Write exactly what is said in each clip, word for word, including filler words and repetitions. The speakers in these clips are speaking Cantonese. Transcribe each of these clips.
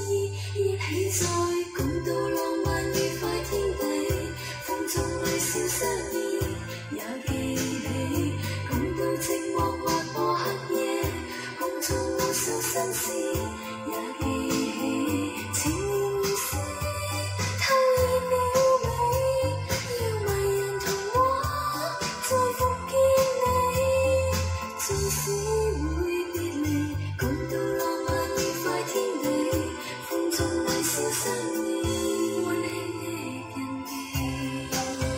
意，一起再共度浪漫愉快天地。风中微笑相依，也記起共度寂寞劃過黑夜，空中無數心事，也記起情意思，偷意了美，要迷人童話再復見你，縱使會別離，共度浪漫愉快天地，風中微笑相依，溫馨的印記。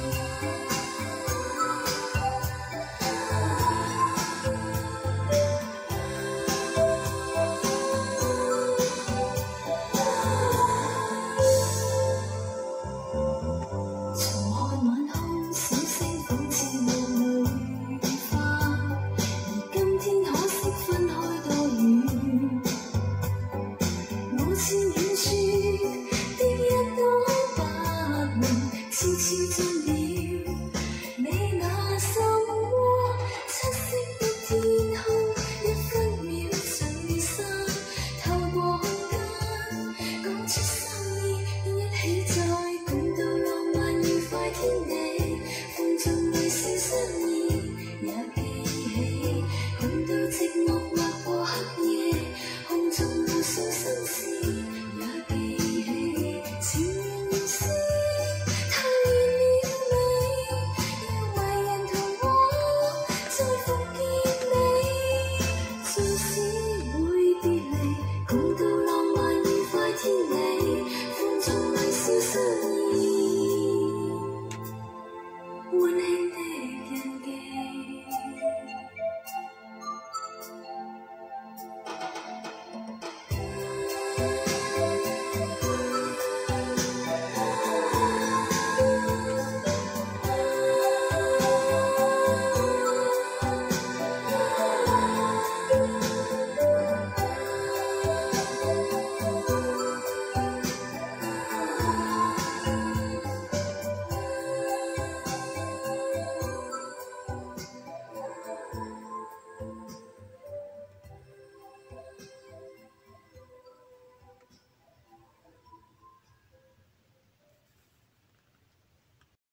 重看晚空，小星仿似霧裏花，而今天可惜分開多遠。我似遠